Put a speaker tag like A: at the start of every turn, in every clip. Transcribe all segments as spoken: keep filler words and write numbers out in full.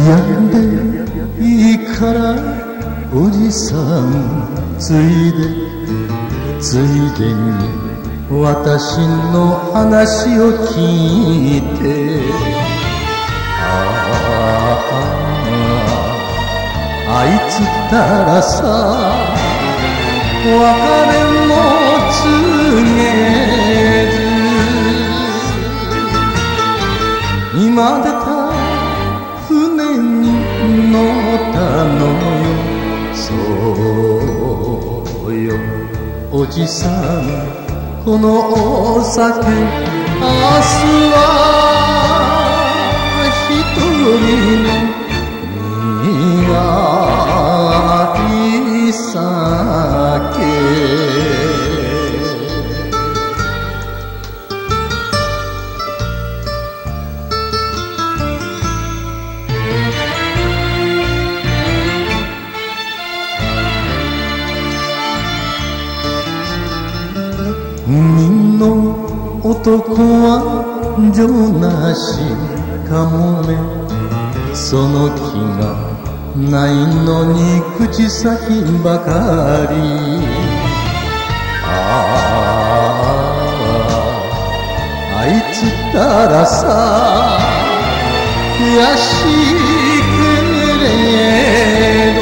A: やんでいいからおじさん、ついでついでに私の話を聞いて、あああいつったらさ別れも告げず、今出た船に乗ったのよ。そうよおじさん、このお酒明日は一人の苦い酒。海の男は情なしかもめ、その気がないのに口先ばかり。あああいつったらさ悔しいけれ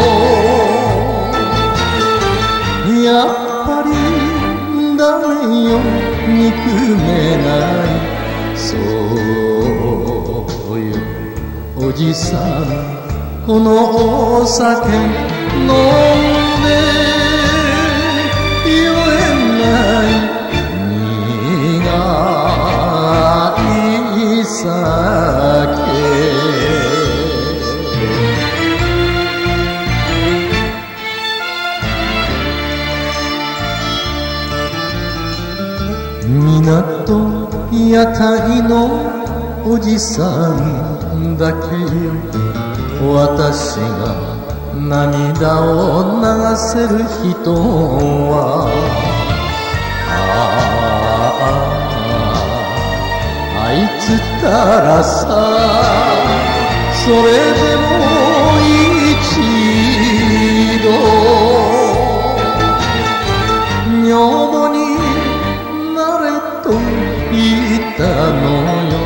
A: ど、やっぱりダメよ憎めない。そうよおじさん、このお酒飲んで酔えない苦い酒。港屋台のおじさんだけよ、私が涙を流せる人は。あああいつったらさそれでも一度女房になれと言ったのよ。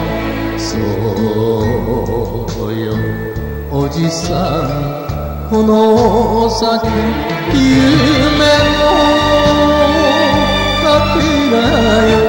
A: そうよおじさん、このお酒夢のかけらよ。